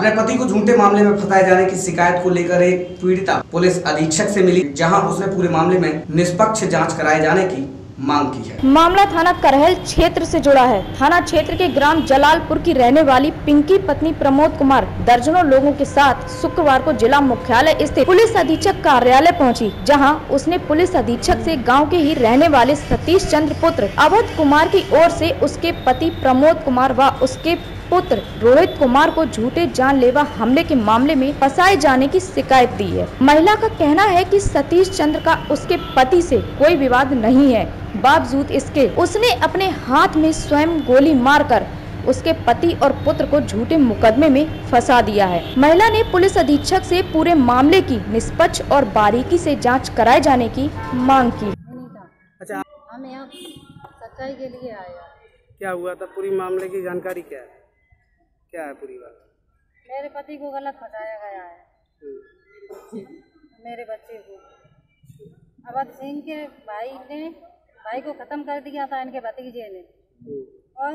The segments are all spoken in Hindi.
अपने पति को झूठे मामले में फंसाए जाने की शिकायत को लेकर एक पीड़िता पुलिस अधीक्षक से मिली, जहां उसने पूरे मामले में निष्पक्ष जांच कराए जाने की मांग की है। मामला थाना करहल क्षेत्र से जुड़ा है। थाना क्षेत्र के ग्राम जलालपुर की रहने वाली पिंकी पत्नी प्रमोद कुमार दर्जनों लोगों के साथ शुक्रवार को जिला मुख्यालय स्थित पुलिस अधीक्षक कार्यालय पहुंची, जहां उसने पुलिस अधीक्षक से गांव के ही रहने वाले सतीश चंद्र पुत्र अवध कुमार की ओर से उसके पति प्रमोद कुमार व उसके पुत्र रोहित कुमार को झूठे जानलेवा हमले के मामले में फंसाए जाने की शिकायत दी है। महिला का कहना है कि सतीश चंद्र का उसके पति से कोई विवाद नहीं है, बावजूद इसके उसने अपने हाथ में स्वयं गोली मारकर उसके पति और पुत्र को झूठे मुकदमे में फंसा दिया है। महिला ने पुलिस अधीक्षक से पूरे मामले की निष्पक्ष और बारीकी से जांच कराए जाने की मांग की। अच्छा, हम यहाँ सच्चाई के लिए आए हैं। क्या हुआ था? पूरी मामले की जानकारी क्या है? क्या है पूरी बात? मेरे पति को गलत फंसाया गया है, मेरे बच्चे को। अवध सिंह के भाई को खत्म कर दिया था इनके भतीजे ने, और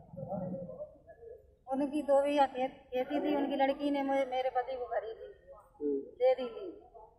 उनकी 2 बीघा खेती थी, उनकी लड़की ने मेरे पति को खरीदी दे दी थी।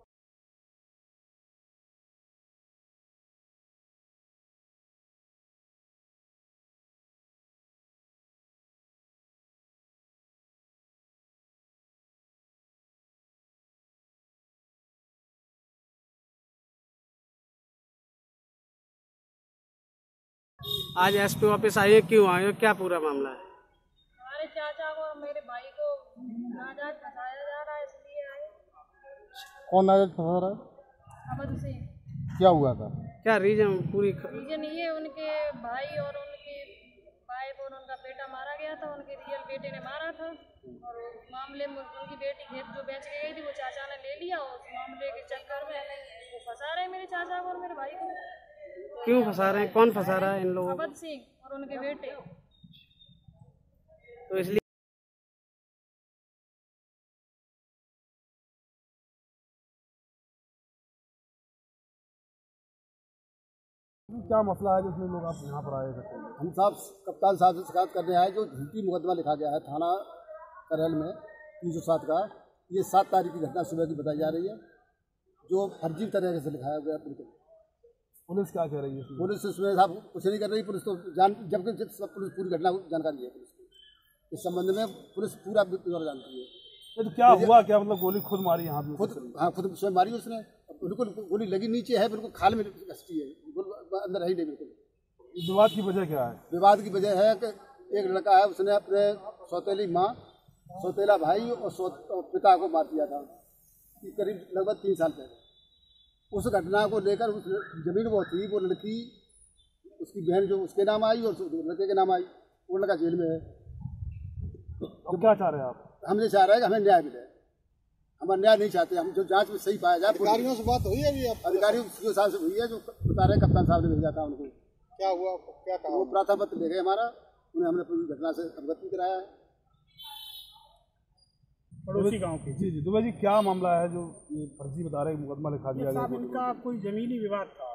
आज एसपी ऑफिस आए, क्यों आए, क्या पूरा मामला है? हमारे चाचा को, मेरे भाई को नाजायज फंसाया जा रहा है, इसलिए आए। कौन नाजायज फंसा रहा है? अवध सिंह। क्या हुआ था? क्या रीजन? रीजन ये, उनके भाई और उनकी वाइफ और उनका बेटा मारा गया था, उनके रियल बेटे ने मारा था, और मामले में उनकी बेटी खेत जो बेच के गई थी वो चाचा ने ले लिया, और उस मामले के चक्कर में वो फंसा रहे मेरे चाचा को और मेरे भाई को। क्यों फंसा रहे हैं? कौन फंसा रहा है इन लोगों को? अवध सिंह और उनके बेटे। तो इसलिए क्या मसला है जिसमें लोग आप यहाँ पर आए थे? हम कप्तान साहब से शिकायत करने आए, जो झूठी मुकदमा लिखा गया है थाना करहल में 307 का। ये 7 तारीख की घटना सुबह की बताई जा रही है, जो फर्जी तरीके से लिखाया गया। पुलिस क्या कह रही है? पुलिस इसमें साहब कुछ नहीं कर रही। पुलिस तो जबकि पुलिस पूरी घटना जानकारी है। पुलिस को इस संबंध में पुलिस पूरा ब्यौरा जानती है। तो क्या हुआ? क्या मतलब गोली खुद मारी यहाँ पे? खुद स्वयं मारी उसने। बिल्कुल गोली लगी नीचे है, बिल्कुल खाल में घसती है, अंदर है ही नहीं बिल्कुल। विवाद की वजह क्या है? विवाद की वजह है कि एक लड़का है, उसने अपने सौतेली माँ, सौतेला भाई और पिता को मार दिया था करीब लगभग 3 साल पहले। उस घटना को लेकर उस जमीन वो थी, वो लड़की उसकी बहन जो उसके नाम आई और लड़के के नाम आई, वो लड़का जेल में है। तो क्या चाह रहे हैं आप? हम ये चाह रहे हैं कि हमें न्याय मिले। हम अन्याय नहीं चाहते, हम जो जांच में सही पाया जाए। अधिकारियों से बात हुई है अभी? अधिकारियों के साथ से हुई है, जो बता रहे कप्तान साहब ने भेजा था उनको। क्या हुआ? क्या कहा? वो प्रार्थना पत्र ले गए हमारा, उन्हें हमने पूरी घटना से अवगत भी कराया है। पड़ोसी गांव के। जी जी, दुबे जी क्या मामला है जो ये फर्जी बता रहे मुकदमा लिखा दिया गया? इनका कोई जमीनी विवाद था,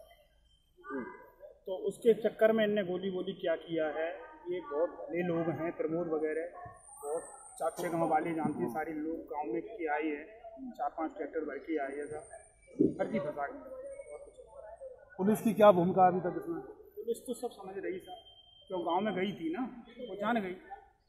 तो उसके चक्कर में इनने गोली क्या किया है। ये बहुत भले लोग हैं, प्रमोद वगैरह बहुत चाचे गाँव वाले जानते हैं, सारे लोग गांव में के आए हैं, 4-5 ट्रैक्टर भर के आए हैं, सब फर्जी फंसा के। पुलिस की क्या भूमिका अभी तक इसमें? पुलिस तो सब समझ रही था, क्यों गाँव में गई थी ना, वो जान गई।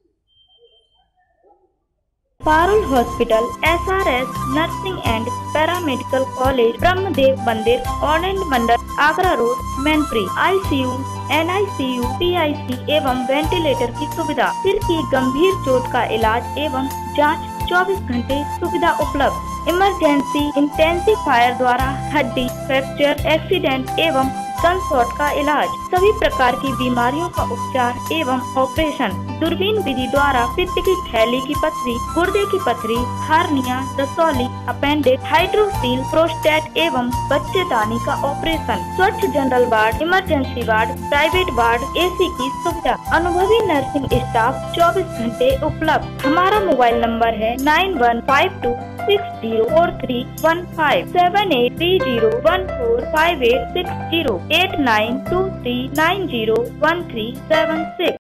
Parul hospital, SRS nursing and paramedical college, Brahmdev मंदिर, ऑरेंज मंडल, Agra road, Mainpuri. ICU, NICU, PIC एवं वेंटिलेटर की सुविधा। सिर की गंभीर चोट का इलाज एवं जांच 24 घंटे सुविधा उपलब्ध। इमरजेंसी इंटेंसिफायर द्वारा हड्डी फ्रैक्चर, एक्सीडेंट एवं गनशॉट का इलाज। सभी प्रकार की बीमारियों का उपचार एवं ऑपरेशन। दूरबीन विधि द्वारा पित्त की थैली की पथरी, गुर्दे की पथरी, हार्निया, रसौली, अपेंडिक्स, हाइड्रोसील, प्रोस्टेट एवं बच्चेदानी का ऑपरेशन। स्वच्छ general ward, emergency ward, private ward, AC की सुविधा। अनुभवी नर्सिंग स्टाफ 24 घंटे उपलब्ध। हमारा मोबाइल नंबर है 9152604315, 7830145860, 8923901376।